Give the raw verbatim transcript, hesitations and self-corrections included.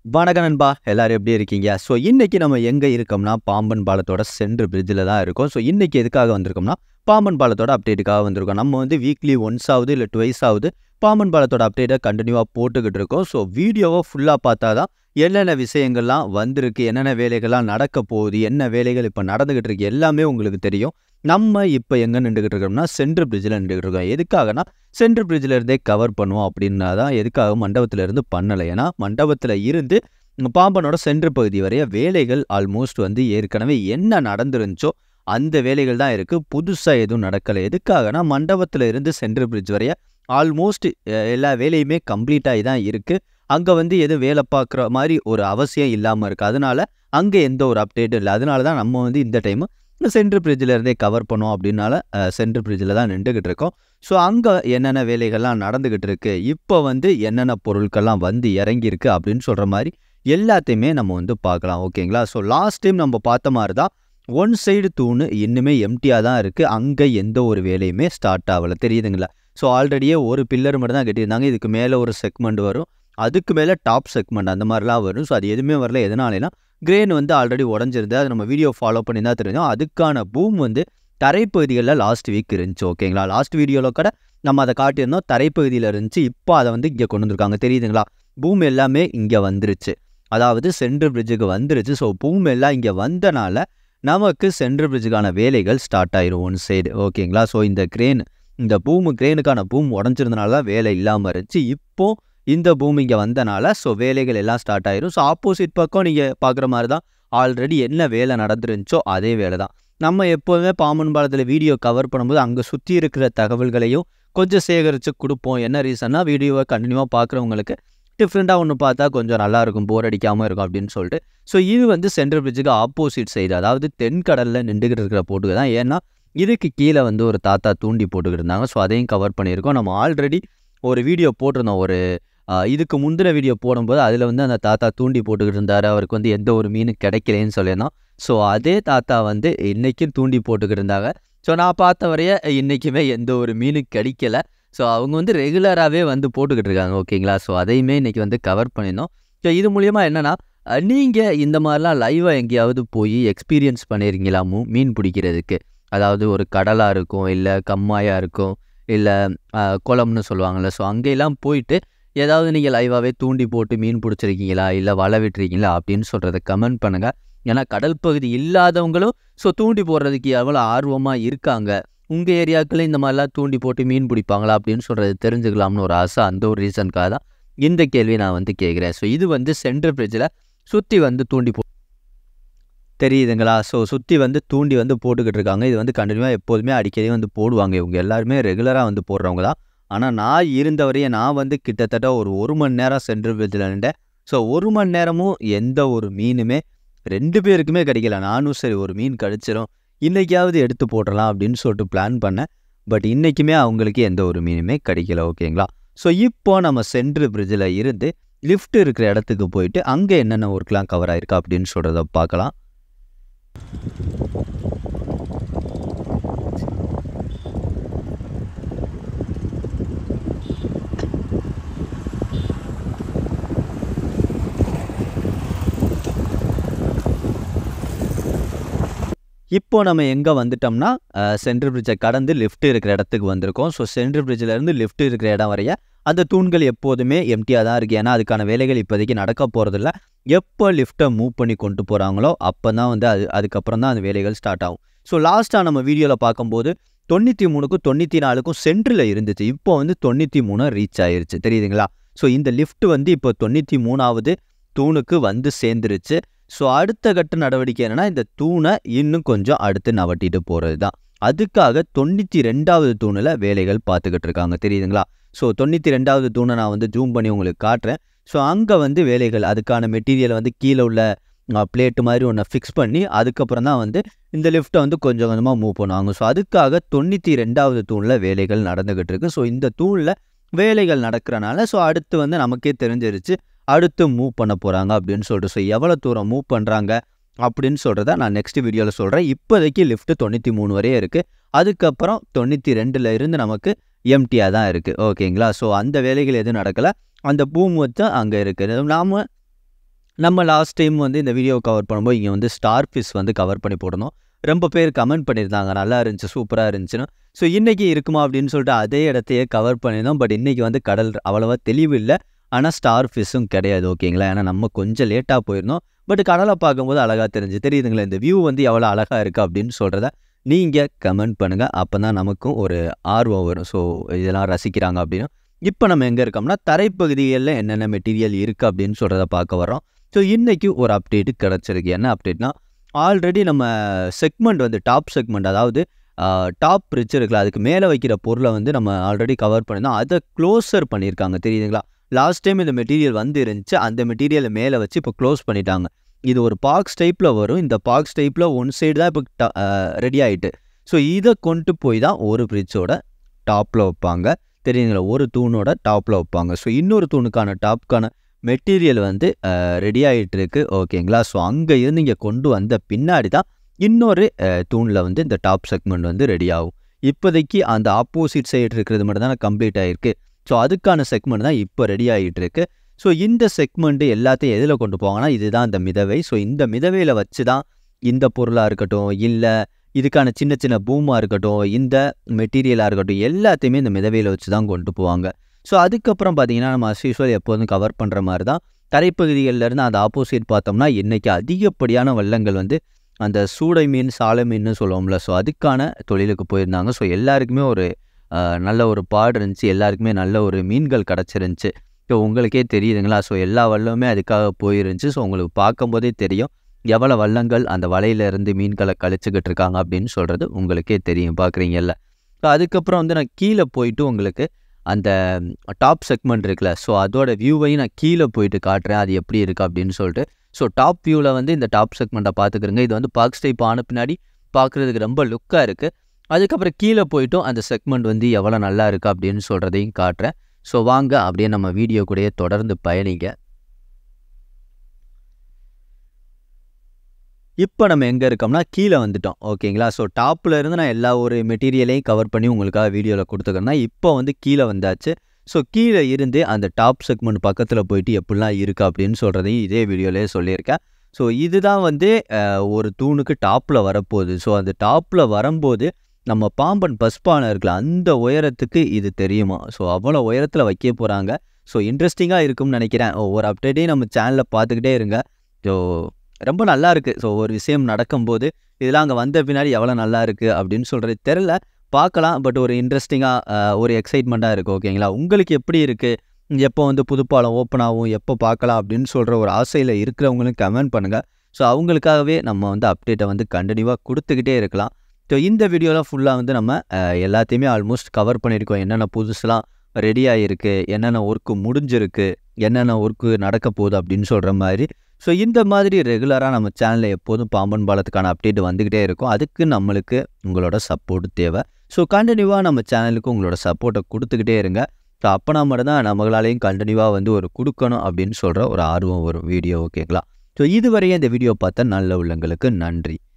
வணக்கம் நண்பா, எல்லாரும் எப்படி இருக்கீங்க? ஸோ இன்னைக்கு நம்ம எங்க இருக்கோம்னா, பாம்பன் பாலத்தோட சென்ட்ரல் பிரிட்ஜில தான் இருக்கோம். ஸோ இன்னைக்கு எதுக்காக வந்திருக்கோம்னா, பாம்பன் பாலத்தோட அப்டேட்டுக்காக வந்திருக்கோம். நம்ம வந்து வீக்லி ஒன்ஸ் ஆகுது இல்லை ட்வைஸ் ஆகுது பாம்பன் பாலத்தோட அப்டேட்டை கண்டினியூவாக போட்டுக்கிட்டு இருக்கோம். ஸோ வீடியோவை ஃபுல்லாக பார்த்தா தான் என்னென்ன விஷயங்கள்லாம் வந்திருக்கு, என்னென்ன வேலைகள்லாம் நடக்க போகுது, என்ன வேலைகள் இப்போ நடந்துகிட்டு இருக்கு எல்லாமே உங்களுக்கு தெரியும். நம்ம இப்போ எங்கே நின்றுக்கிட்டு இருக்கோம்னா, சென்ட்ரல் பிரிட்ஜில் நின்றுக்கிட்டு இருக்கோம். எதுக்காகனா, சென்ட்ரல் பிரிட்ஜில் இருந்தே கவர் பண்ணுவோம் அப்படின்னா தான். எதுக்காக மண்டபத்தில் இருந்து பண்ணலை, ஏன்னா மண்டபத்தில் இருந்து பாம்பனோட சென்ட்ரல் பகுதி வரைய வேலைகள் ஆல்மோஸ்ட் வந்து ஏற்கனவே என்ன நடந்துருந்துச்சோ அந்த வேலைகள் தான் இருக்குது. புதுசாக எதுவும் நடக்கலை. எதுக்காகனா, மண்டபத்தில் இருந்து சென்ட்ரல் பிரிட்ஜ் வரைய ஆல்மோஸ்ட் எல்லா வேலையுமே கம்ப்ளீட் ஆகி தான் இருக்குது. அங்கே வந்து எதுவும் வேலை பார்க்குற மாதிரி ஒரு அவசியம் இல்லாமல் இருக்குது. அதனால அங்கே எந்த ஒரு அப்டேட்டும் இல்லை. அதனால தான் நம்ம வந்து இந்த டைமு சென்ட்ரல் பிரிட்ஜில் இருந்தே கவர் பண்ணுவோம் அப்படின்னால சென்ட்ரல் பிரிட்ஜில் தான் நின்றுக்கிட்டு இருக்கோம். ஸோ அங்கே என்னென்ன வேலைகள்லாம் நடந்துக்கிட்டு இருக்குது, இப்போ வந்து என்னென்ன பொருட்கள்லாம் வந்து இறங்கியிருக்கு அப்படின்னு சொல்கிற மாதிரி எல்லாத்தையுமே நம்ம வந்து பார்க்கலாம். ஓகேங்களா? ஸோ லாஸ்ட் டைம் நம்ம பார்த்த மாதிரி தான் ஒன் சைடு தூணு இன்னுமே எம்டியாக தான் இருக்குது. அங்கே எந்த ஒரு வேலையுமே ஸ்டார்ட் ஆகலை, தெரியுதுங்களா? ஸோ ஆல்ரெடியே ஒரு பில்லர் மட்டும் தான் கட்டியிருந்தாங்க. இதுக்கு மேலே ஒரு செக்மெண்ட் வரும், அதுக்கு மேலே டாப் செக்மெண்ட் அந்த மாதிரிலாம் வரும். ஸோ அது எதுவுமே வரல. எதனாலனா, கிரேன் வந்து ஆல்ரெடி உடஞ்சிருந்தது. அது நம்ம வீடியோ ஃபாலோ பண்ணி தான் தெரிஞ்சோம். அதுக்கான பூம் வந்து தரைப்பகுதிகளில் லாஸ்ட் வீக் இருந்துச்சு. ஓகேங்களா? லாஸ்ட் வீடியோவில் கூட நம்ம அதை காட்டியிருந்தோம். தரைப்பகுதியில் இருந்துச்சு. இப்போ அதை வந்து இங்கே கொண்டு வந்திருக்காங்க, தெரியுதுங்களா? பூம் எல்லாமே இங்கே வந்துருச்சு, அதாவது சென்ட்ரல் பிரிட்ஜுக்கு வந்துருச்சு. ஸோ பூம் எல்லாம் இங்கே வந்தனால நமக்கு சென்ட்ரல் பிரிட்ஜுக்கான வேலைகள் ஸ்டார்ட் ஆயிரும் ஒன் சைடு. ஓகேங்களா? ஸோ இந்த கிரேன், இந்த பூமு கிரேனுக்கான பூம் உடஞ்சிருந்தனால தான் வேலை இல்லாமல் இருந்துச்சு. இப்போ இந்த பூம் இங்கே வந்தனால ஸோ வேலைகள் எல்லாம் ஸ்டார்ட் ஆயிரும். ஸோ ஆப்போசிட் பக்கம் நீங்கள் பார்க்குற மாதிரி தான் ஆல்ரெடி என்ன வேலை நடந்துருந்துச்சோ அதே வேலை தான். நம்ம எப்போதுமே பாம்பன் பாலத்தில் வீடியோ கவர் பண்ணும்போது அங்கே சுற்றி இருக்கிற தகவல்களையும் கொஞ்சம் சேகரித்து கொடுப்போம். என்ன ரீசன்னா, வீடியோவை கண்டினியூவாக பார்க்குறவங்களுக்கு டிஃப்ரெண்ட்டாக ஒன்று பார்த்தா கொஞ்சம் நல்லாயிருக்கும், போர் அடிக்காமல் இருக்கும் அப்படின்னு சொல்லிட்டு. ஸோ இது வந்து சென்ட்ரல் பிரிட்ஜுக்கு ஆப்போசிட் சைடு, அதாவது தென்கடலில் நின்றுக்கிட்டு இருக்கிற போட்டுக்கு தான். ஏன்னா இதுக்கு கீழே வந்து ஒரு தாத்தா தூண்டி போட்டுக்கிட்டு இருந்தாங்க. ஸோ அதையும் கவர் பண்ணியிருக்கோம். நம்ம ஆல்ரெடி ஒரு வீடியோ போட்டிருந்தோம். ஒரு இதுக்கு முந்தின வீடியோ போடும்போது அதில் வந்து அந்த தாத்தா தூண்டி போட்டுக்கிட்டு இருந்தார். அவருக்கு வந்து எந்த ஒரு மீனும் கிடைக்கலன்னு சொல்லியிருந்தோம். ஸோ அதே தாத்தா வந்து இன்றைக்கும் தூண்டி போட்டுக்கிட்டு இருந்தாங்க. ஸோ நான் பார்த்த வரைய இன்றைக்குமே எந்த ஒரு மீனும் கிடைக்கல. ஸோ அவங்க வந்து ரெகுலராகவே வந்து போட்டுக்கிட்டு இருக்காங்க. ஓகேங்களா? ஸோ அதையுமே இன்றைக்கி வந்து கவர் பண்ணியிருந்தோம். ஸோ இது மூலிமா என்னென்னா, நீங்கள் இந்த மாதிரிலாம் லைவாக எங்கேயாவது போய் எக்ஸ்பீரியன்ஸ் பண்ணியிருக்கீங்களா மீன் பிடிக்கிறதுக்கு? அதாவது ஒரு கடலாக இருக்கும், இல்லை கம்மாயாக இருக்கும், இல்லை குளம்னு சொல்லுவாங்கள்ல. ஸோ அங்கெல்லாம் போயிட்டு ஏதாவது நீங்கள் லைவாகவே தூண்டி போட்டு மீன் பிடிச்சிருக்கீங்களா, இல்லை வலை விட்டுருக்கீங்களா அப்படின்னு சொல்கிறத கமெண்ட் பண்ணுங்கள். ஏன்னா கடல் பகுதி இல்லாதவங்களும் ஸோ தூண்டி போடுறதுக்கு எவ்வளோ ஆர்வமாக இருக்காங்க. உங்கள் ஏரியாவுக்குள்ளே இந்த மாதிரிலாம் தூண்டி போட்டு மீன் பிடிப்பாங்களா அப்படின்னு சொல்கிறது தெரிஞ்சுக்கலாம்னு ஒரு ஆசை. அந்த ஒரு ரீசனுக்காக தான் இந்த கேள்வி நான் வந்து கேட்குறேன். ஸோ இது வந்து சென்ட்ரல் பிரிட்ஜில் சுற்றி வந்து தூண்டி போ தெரியுதுங்களா? ஸோ சுற்றி வந்து தூண்டி வந்து போட்டுக்கிட்டு இருக்காங்க. இது வந்து கண்டினியூவாக எப்போதுமே அடிக்கடி வந்து போடுவாங்க. இவங்க எல்லாருமே ரெகுலராக வந்து போடுறவங்க தான். ஆனால் நான் இருந்தவரையே நான் வந்து கிட்டத்தட்ட ஒரு ஒரு மணி நேரம் சென்ட்ரல் பிரிட்ஜில் நின்றேன். ஸோ ஒரு மணி நேரமும் எந்த ஒரு மீனுமே ரெண்டு பேருக்குமே கிடைக்கல. நானும் சரி ஒரு மீன் கிடச்சிரும், இன்றைக்காவது எடுத்து போடலாம் அப்படின்னு சொல்லிட்டு பிளான் பண்ணேன். பட் இன்றைக்குமே அவங்களுக்கு எந்த ஒரு மீனுமே கிடைக்கல. ஓகேங்களா? ஸோ இப்போ நம்ம சென்ட்ரல் பிரிட்ஜில் இருந்து லிஃப்ட் இருக்கிற இடத்துக்கு போயிட்டு அங்கே என்னென்ன ஒர்க்லாம் கவர் ஆகிருக்கா அப்படின்னு சொல்கிறத பார்க்கலாம். இப்போ நம்ம எங்கே வந்துட்டோம்னா, சென்ட்ரல் பிரிட்ஜை கடந்து லிஃப்ட் இருக்கிற இடத்துக்கு வந்திருக்கோம். ஸோ சென்ட்ரல் பிரிட்ஜிலேருந்து லிஃப்ட் இருக்கிற இடம் வரைய அந்த தூண்கள் எப்போதுமே எம்டியாக தான் இருக்குது. ஏன்னா அதுக்கான வேலைகள் இப்போதைக்கு நடக்க போகிறதில்ல. எப்போ லிஃப்ட்டை மூவ் பண்ணி கொண்டு போகிறாங்களோ அப்போ தான் வந்து அது அதுக்கப்புறம் தான் அந்த வேலைகள் ஸ்டார்ட் ஆகும். ஸோ லாஸ்ட்டாக நம்ம வீடியோவில் பார்க்கும்போது தொண்ணூற்றி மூணுக்கும் தொண்ணூற்றி நாலுக்கும் சென்ட்ரில் இருந்துச்சு. இப்போ வந்து தொண்ணூற்றி மூணு ரீச் ஆயிருச்சு, தெரியுதுங்களா? ஸோ இந்த லிஃப்ட் வந்து இப்போ தொண்ணூற்றி மூணாவது தூணுக்கு வந்து சேர்ந்துருச்சு. ஸோ அடுத்த கட்ட நடவடிக்கை என்னென்னா, இந்த தூணை இன்னும் கொஞ்சம் அடுத்து நவட்டிட்டு போகிறது தான். அதுக்காக தொண்ணூற்றி ரெண்டாவது தூணில் வேலைகள் பார்த்துக்கிட்டு இருக்காங்க, தெரியுதுங்களா? ஸோ தொண்ணூற்றி ரெண்டாவது தூணை நான் வந்து ஜூம் பண்ணி உங்களுக்கு காட்டுறேன். ஸோ அங்கே வந்து வேலைகள், அதுக்கான மெட்டீரியலை வந்து கீழே உள்ள பிளேட்டு மாதிரி ஒன்று ஃபிக்ஸ் பண்ணி அதுக்கப்புறம் தான் வந்து இந்த லிஃப்ட்டை வந்து கொஞ்சம் கொஞ்சமாக மூவ் பண்ணுவாங்க. ஸோ அதுக்காக தொண்ணூற்றி ரெண்டாவது தூணில் வேலைகள் நடந்துக்கிட்டு இருக்கு. ஸோ இந்த தூணில் வேலைகள் நடக்கிறனால ஸோ அடுத்து வந்து நமக்கே தெரிஞ்சிருச்சு அடுத்து மூவ் பண்ண போகிறாங்க அப்படின்னு சொல்லிட்டு. ஸோ எவ்வளோ தூரம் மூவ் பண்ணுறாங்க அப்படின்னு சொல்கிறத நான் நெக்ஸ்ட் வீடியோவில் சொல்கிறேன். இப்போதைக்கு லிஃப்ட்டு தொண்ணூற்றி மூணு வரையே இருக்குது. அதுக்கப்புறம் தொண்ணூற்றி ரெண்டில் இருந்து நமக்கு எம்டியாக தான் இருக்குது. ஓகேங்களா? ஸோ அந்த வேலைகள் எதுவும் நடக்கலை. அந்த பூம் வச்சு அங்கே இருக்குது. நாம் நம்ம லாஸ்ட் டைம் வந்து இந்த வீடியோ கவர் பண்ணும்போது இங்கே வந்து ஸ்டார் ஃபிஷ் வந்து கவர் பண்ணி போடணும். ரொம்ப பேர் கமெண்ட் பண்ணியிருந்தாங்க, நல்லா இருந்துச்சு, சூப்பராக இருந்துச்சுன்னு. ஸோ இன்றைக்கி இருக்குமா அப்படின்னு சொல்லிட்டு அதே இடத்தையே கவர் பண்ணியிருந்தோம். பட் இன்றைக்கி வந்து கடல் அவ்வளோவா தெளிவு இல்லை, ஆனால் ஸ்டார் ஃபிஷ்ஷும் கிடையாது. ஓகேங்களா, ஏன்னா நம்ம கொஞ்சம் லேட்டாக போயிருந்தோம். பட் கடலை பார்க்கும்போது அழகாக தெரிஞ்சு தெரியுதுங்களா, இந்த வியூ வந்து எவ்வளோ அழகாக இருக்குது அப்படின்னு சொல்கிறத நீங்கள் கமெண்ட் பண்ணுங்கள். அப்போ தான் நமக்கும் ஒரு ஆர்வம் வரும். ஸோ இதெல்லாம் ரசிக்கிறாங்க அப்படின்னு. இப்போ நம்ம எங்கே இருக்கோம்னா தரைப்பகுதிகளில் என்னென்ன மெட்டீரியல் இருக்குது அப்படின்னு சொல்கிறத பார்க்க வரோம். ஸோ இன்றைக்கி ஒரு அப்டேட்டு கிடச்சிருக்கு. என்ன அப்டேட்னா, ஆல்ரெடி நம்ம செக்மெண்ட் வந்து டாப் செக்மெண்ட், அதாவது டாப் பிரிட்ஜ் இருக்குல்ல, அதுக்கு மேலே வைக்கிற பொருளை வந்து நம்ம ஆல்ரெடி கவர் பண்ணியிருந்தோம். அதை க்ளோஸர் பண்ணியிருக்காங்க, தெரியுதுங்களா. லாஸ்ட் டைம் இந்த மெட்டீரியல் வந்து இருந்துச்சு, அந்த மெட்டீரியலை மேலே வச்சு இப்போ க்ளோஸ் பண்ணிட்டாங்க. இது ஒரு பாக்ஸ் டைப்பில் வரும். இந்த பாக்ஸ் டைப்பில் ஒன் சைடு தான் இப்போ ரெடி ஆகிட்டு. ஸோ இதை கொண்டு போய் தான் ஒரு பிரிட்ஜோட டாப்பில் வைப்பாங்க, தெரியுதுங்களா. ஒரு தூணோட டாப்பில் வைப்பாங்க. ஸோ இன்னொரு தூணுக்கான டாப்புக்கான மெட்டீரியல் வந்து ரெடி ஆகிட்டு இருக்கு. ஓகேங்களா. ஸோ அங்கே இருந்து இங்கே கொண்டு வந்த பின்னாடி தான் இன்னொரு தூணில் வந்து இந்த டாப் செக்மெண்ட் வந்து ரெடி ஆகும். இப்போதைக்கு அந்த ஆப்போசிட் சைடு இருக்கிறது மட்டும் தான் கம்ப்ளீட் ஆகிருக்கு. ஸோ அதுக்கான செக்மெண்ட் தான் இப்போ ரெடி ஆகிட்டு இருக்கு. ஸோ இந்த செக்மெண்ட்டு எல்லாத்தையும் எதில் கொண்டு போவாங்கன்னா, இதுதான் இந்த மிதவை. ஸோ இந்த மிதவையில் வச்சு தான் இந்த பொருளாக இருக்கட்டும், இல்லை இதுக்கான சின்ன சின்ன பூமாக இருக்கட்டும், இந்த மெட்டீரியலாக இருக்கட்டும், எல்லாத்தையுமே இந்த மிதவையில் வச்சு தான் கொண்டு போவாங்க. ஸோ அதுக்கப்புறம் பார்த்தீங்கன்னா, நம்ம அஸ் யூசுவல் எப்போதும் கவர் பண்ணுற மாதிரி தான் தரைப்பகுதிகளிலேருந்து அந்த ஆப்போசிட் பார்த்தோம்னா, இன்றைக்கி அதிகப்படியான வள்ளங்கள் வந்து அந்த சூடை மீன், சாலை மீன்னு சொல்லுவோம்ல, ஸோ அதுக்கான தொழிலுக்கு போயிருந்தாங்க. ஸோ எல்லாருக்குமே ஒரு நல்ல ஒரு பாடு இருந்துச்சு, எல்லாருக்குமே நல்ல ஒரு மீன்கள் கிடச்சிருந்துச்சு. ஸோ உங்களுக்கே தெரியுதுங்களா. ஸோ எல்லா வள்ளமே அதுக்காக போயிருந்துச்சு. ஸோ உங்களுக்கு பார்க்கும்போதே தெரியும் எவ்வளோ வள்ளங்கள் அந்த வலையிலேருந்து மீன்களை கழிச்சுக்கிட்டு இருக்காங்க அப்படின்னு சொல்கிறது உங்களுக்கே தெரியும், பார்க்குறீங்கல்ல. ஸோ அதுக்கப்புறம் வந்து நான் கீழே போயிட்டு உங்களுக்கு அந்த டாப் செக்மெண்ட் இருக்குல்ல, ஸோ அதோட வியூவையும் நான் கீழே போயிட்டு காட்டுறேன், அது எப்படி இருக்குது அப்படின்னு சொல்லிட்டு. ஸோ டாப் வியூவில் வந்து இந்த டாப் செக்மெண்ட்டை பார்த்துக்கிறங்க. இது வந்து பாக்ஸ் டைப் ஆன பின்னாடி பார்க்குறதுக்கு ரொம்ப லுக்காக இருக்குது. அதுக்கப்புறம் கீழே போயிட்டும் அந்த செக்மெண்ட் வந்து எவ்வளோ நல்லா இருக்குது அப்படின்னு சொல்கிறதையும் காட்டுறேன். ஸோ வாங்க அப்படியே நம்ம வீடியோ கூடயே தொடர்ந்து பயணிங்க. இப்போ நம்ம எங்கே இருக்கோம்னா கீழே வந்துட்டோம். ஓகேங்களா. ஸோ டாப்பில் இருந்து நான் எல்லா ஒரு மெட்டீரியலையும் கவர் பண்ணி உங்களுக்காக வீடியோவில் கொடுத்துக்கிறேன்னா, இப்போ வந்து கீழே வந்தாச்சு. ஸோ கீழே இருந்து அந்த டாப் செக்மெண்ட் பக்கத்தில் போயிட்டு எப்படிலாம் இருக்குது அப்படின்னு சொல்கிறதையும் இதே வீடியோலேயே சொல்லியிருக்கேன். ஸோ இதுதான் வந்து ஒரு தூணுக்கு டாப்பில் வரப்போகுது. ஸோ அந்த டாப்பில் வரும்போது நம்ம பாம்பன் பஸ்பானை இருக்குல்ல, அந்த உயரத்துக்கு இது தெரியுமா. ஸோ அவ்வளோ உயரத்தில் வைக்க போகிறாங்க. ஸோ இன்ட்ரெஸ்டிங்காக இருக்கும்னு நினைக்கிறேன். ஒவ்வொரு அப்டேட்டையும் நம்ம சேனலில் பார்த்துக்கிட்டே இருங்க. ஸோ ரொம்ப நல்லா இருக்குது. ஸோ ஒரு விஷயம் நடக்கும்போது இதெல்லாம் அங்கே வந்த பின்னாடி எவ்வளோ நல்லா இருக்குது அப்படின்னு சொல்கிறது தெரில, பார்க்கலாம். பட் ஒரு இன்ட்ரெஸ்டிங்காக ஒரு எக்ஸைட்மெண்ட்டாக இருக்குது. ஓகேங்களா. உங்களுக்கு எப்படி இருக்குது, எப்போ வந்து புதுப்பாலம் ஓப்பன் ஆகும், எப்போ பார்க்கலாம் அப்படின்னு சொல்கிற ஒரு ஆசையில் இருக்கிறவங்களும் கமெண்ட் பண்ணுங்கள். ஸோ அவங்களுக்காகவே நம்ம வந்து அப்டேட்டை வந்து கண்டினியூவாக கொடுத்துக்கிட்டே இருக்கலாம். ஸோ இந்த வீடியோவில் ஃபுல்லாக வந்து நம்ம எல்லாத்தையுமே ஆல்மோஸ்ட் கவர் பண்ணியிருக்கோம். என்னென்ன புதுசுலாம் ரெடி ஆகிருக்கு, என்னென்ன ஒர்க்கு முடிஞ்சிருக்கு, என்னென்ன ஒர்க்கு நடக்க போகுது அப்படின்னு சொல்கிற மாதிரி. ஸோ இந்த மாதிரி ரெகுலராக நம்ம சேனலில் எப்போதும் பாம்பன் பாலத்துக்கான அப்டேட் வந்துக்கிட்டே இருக்கும். அதுக்கு நம்மளுக்கு உங்களோட சப்போர்ட் தேவை. ஸோ கண்டினியூவாக நம்ம சேனலுக்கு உங்களோட சப்போர்ட்டை கொடுத்துக்கிட்டே இருங்க. ஸோ அப்போனா மட்டும்தான் நம்மளாலையும் கண்டினியூவாக வந்து ஒரு கொடுக்கணும் அப்படின்னு சொல்கிற ஒரு ஆர்வம் வரும் வீடியோ. ஓகேங்களா. ஸோ இதுவரையும் இந்த வீடியோ பார்த்த நல்ல உள்ளங்களுக்கு நன்றி.